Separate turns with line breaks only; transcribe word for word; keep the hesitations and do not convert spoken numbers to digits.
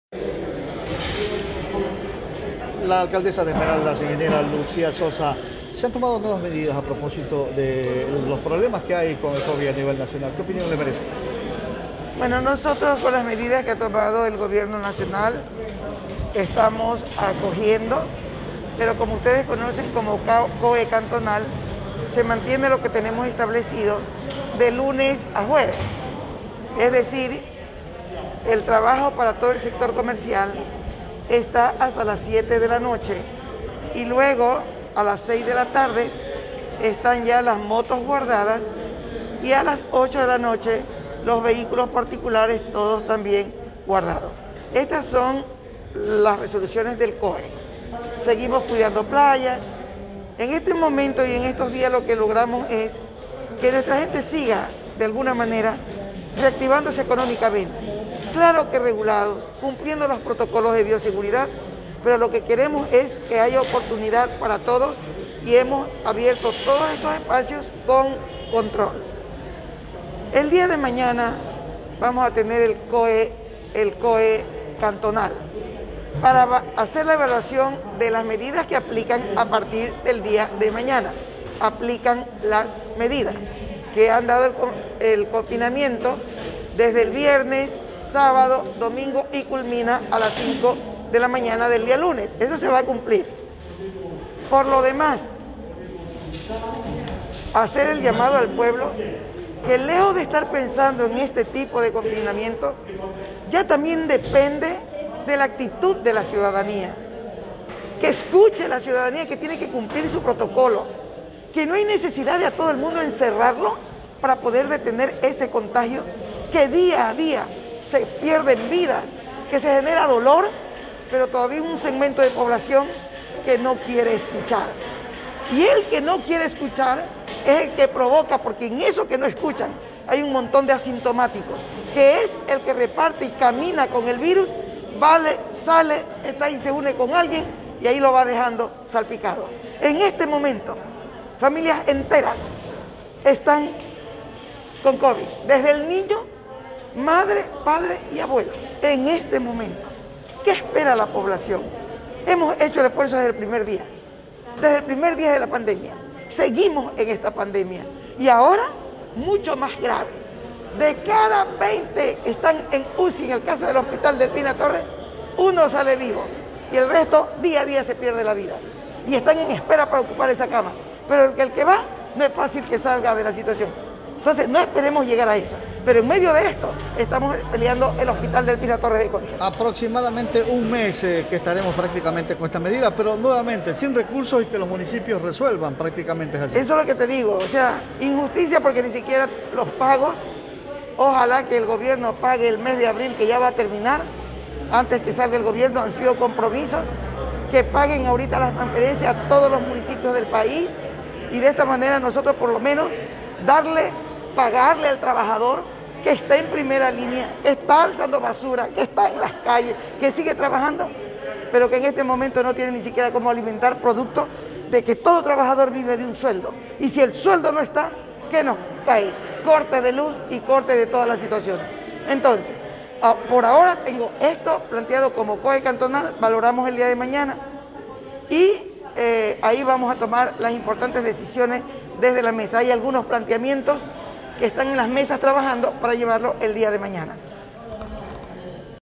La alcaldesa de Esmeraldas, ingeniera Lucía Sosa, se han tomado nuevas medidas a propósito de los problemas que hay con el COVID a nivel nacional. ¿Qué opinión le merece?
Bueno, nosotros con las medidas que ha tomado el gobierno nacional estamos acogiendo, pero como ustedes conocen como C O E cantonal, se mantiene lo que tenemos establecido de lunes a jueves. Es decir, el trabajo para todo el sector comercial está hasta las siete de la noche y luego a las seis de la tarde están ya las motos guardadas y a las ocho de la noche los vehículos particulares todos también guardados. Estas son las resoluciones del C O E. Seguimos cuidando playas. En este momento y en estos días lo que logramos es que nuestra gente siga de alguna manera reactivándose económicamente. Claro que regulados, cumpliendo los protocolos de bioseguridad, pero lo que queremos es que haya oportunidad para todos y hemos abierto todos estos espacios con control. El día de mañana vamos a tener el C O E, el C O E cantonal para hacer la evaluación de las medidas que aplican a partir del día de mañana. Aplican las medidas que han dado el, el confinamiento desde el viernes, sábado, domingo y culmina a las cinco de la mañana del día lunes. Eso se va a cumplir. Por lo demás, hacer el llamado al pueblo que lejos de estar pensando en este tipo de confinamiento, ya también depende de la actitud de la ciudadanía. Que escuche la ciudadanía que tiene que cumplir su protocolo, que no hay necesidad de a todo el mundo encerrarlo para poder detener este contagio, que día a día se pierden vidas, que se genera dolor, pero todavía hay un segmento de población que no quiere escuchar. Y el que no quiere escuchar es el que provoca, porque en eso que no escuchan hay un montón de asintomáticos, que es el que reparte y camina con el virus, vale, sale, está y se une con alguien y ahí lo va dejando salpicado. En este momento, familias enteras están con COVID, desde el niño, madre, padre y abuelo. En este momento, ¿qué espera la población? Hemos hecho el esfuerzo desde el primer día, desde el primer día de la pandemia. Seguimos en esta pandemia y ahora mucho más grave. De cada veinte están en U C I, en el caso del hospital Delfina Torres, uno sale vivo y el resto día a día se pierde la vida. Y están en espera para ocupar esa cama. Pero el que, el que va, no es fácil que salga de la situación. Entonces no esperemos llegar a eso. Pero en medio de esto estamos peleando el hospital Delfina Torres de Concha.
Aproximadamente un mes eh, que estaremos prácticamente con esta medida, pero nuevamente sin recursos y que los municipios resuelvan prácticamente así.
Eso es lo que te digo, o sea, injusticia porque ni siquiera los pagos. Ojalá que el gobierno pague el mes de abril, que ya va a terminar, antes que salga el gobierno, han sido compromisos, que paguen ahorita las transferencias a todos los municipios del país y de esta manera nosotros por lo menos darle, pagarle al trabajador que está en primera línea, que está alzando basura, que está en las calles, que sigue trabajando, pero que en este momento no tiene ni siquiera cómo alimentar producto de que todo trabajador vive de un sueldo. Y si el sueldo no está, ¿qué nos cae? Corte de luz y corte de toda la situación. Entonces, por ahora tengo esto planteado como C O E cantonal, valoramos el día de mañana y eh, ahí vamos a tomar las importantes decisiones desde la mesa. Hay algunos planteamientos que están en las mesas trabajando para llevarlo el día de mañana.